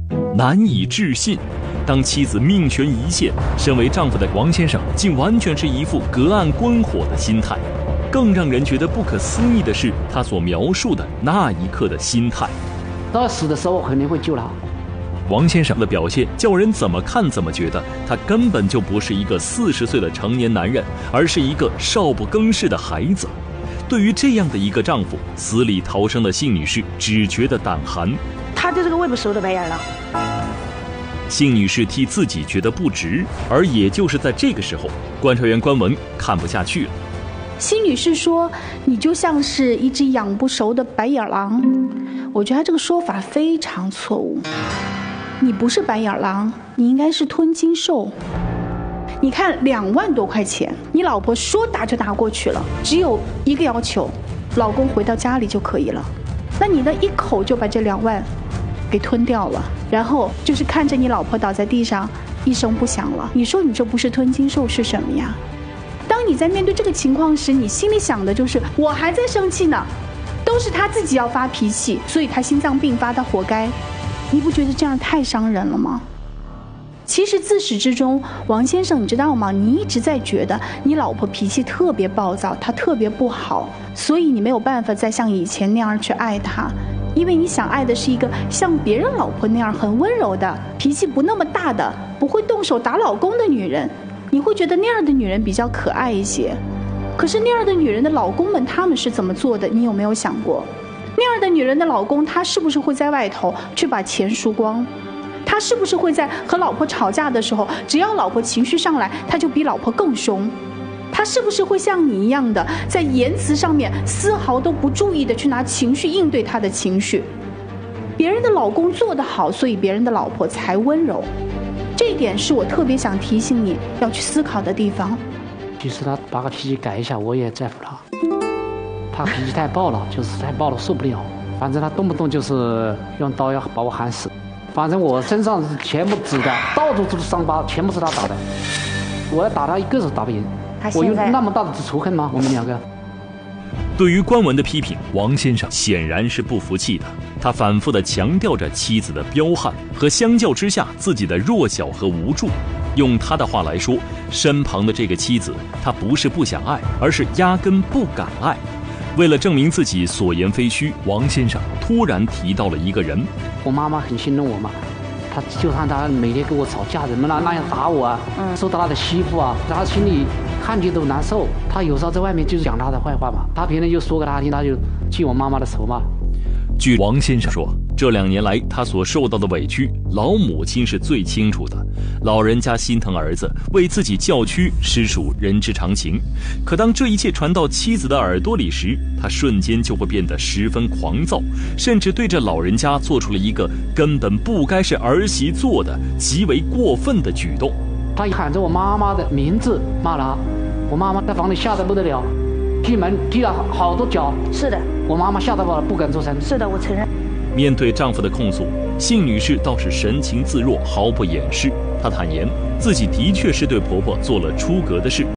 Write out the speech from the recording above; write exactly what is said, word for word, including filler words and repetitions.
难以置信。当妻子命悬一线，身为丈夫的王先生竟完全是一副隔岸观火的心态。更让人觉得不可思议的是，他所描述的那一刻的心态。 到死的时候，我肯定会救他。 王先生的表现叫人怎么看怎么觉得他根本就不是一个四十岁的成年男人，而是一个少不更事的孩子。对于这样的一个丈夫，死里逃生的幸女士只觉得胆寒。 他对这个胃部熟的白眼了。 幸女士替自己觉得不值，而也就是在这个时候，观察员关文看不下去了。 辛女士说：“你就像是一只养不熟的白眼狼。”我觉得她这个说法非常错误。你不是白眼狼，你应该是吞金兽。你看，两万多块钱，你老婆说打就打过去了，只有一个要求，老公回到家里就可以了。那你呢，一口就把这两万给吞掉了，然后就是看着你老婆倒在地上一声不响了。你说你这不是吞金兽是什么呀？当你在面对这个情况时，你心里想的就是我还在生气呢，都是他自己要发脾气，所以他心脏病发，他活该。你不觉得这样太伤人了吗？其实自始至终，王先生你知道吗，你一直在觉得你老婆脾气特别暴躁，她特别不好，所以你没有办法再像以前那样去爱她，因为你想爱的是一个像别人老婆那样很温柔的，脾气不那么大的，不会动手打老公的女人，你会觉得那样的女人比较可爱一些。可是那样的女人的老公们他们是怎么做的，你有没有想过？那样的女人的老公他是不是会在外头去把钱输光？他是不是会在和老婆吵架的时候，只要老婆情绪上来，他就比老婆更凶？他是不是会像你一样的，在言辞上面丝毫都不注意的去拿情绪应对他的情绪？别人的老公做得好，所以别人的老婆才温柔。这一点是我特别想提醒你要去思考的地方。 其实他把个脾气改一下，我也在乎他。他脾气太暴了，就是太暴了，受不了。反正他动不动就是用刀要把我喊死。反正我身上是全部紫的，到处都是伤疤，全部是他打的。我要打他一个手打不赢。我有那么大的仇恨吗？我们两个。 对于关文的批评，王先生显然是不服气的。他反复地强调着妻子的彪悍和相较之下自己的弱小和无助。用他的话来说，身旁的这个妻子，他不是不想爱，而是压根不敢爱。为了证明自己所言非虚，王先生突然提到了一个人。 我妈妈很心疼我嘛，她就看她每天跟我吵架，怎么那那样打我啊，嗯、受到她的欺负啊，她心里看见都难受。她有时候在外面就是讲她的坏话嘛，她别人就说给她听，她就记我妈妈的仇嘛。 据王先生说，这两年来他所受到的委屈，老母亲是最清楚的。老人家心疼儿子，为自己叫屈，实属人之常情。可当这一切传到妻子的耳朵里时，他瞬间就会变得十分狂躁，甚至对着老人家做出了一个根本不该是儿媳做的极为过分的举动。 他喊着我妈妈的名字骂她，我妈妈在房里吓得不得了，踢门踢了好多脚。 是的， 我妈妈吓得我不敢做声。 是的，我承认。 面对丈夫的控诉，幸女士倒是神情自若，毫不掩饰。她坦言自己的确是对婆婆做了出格的事。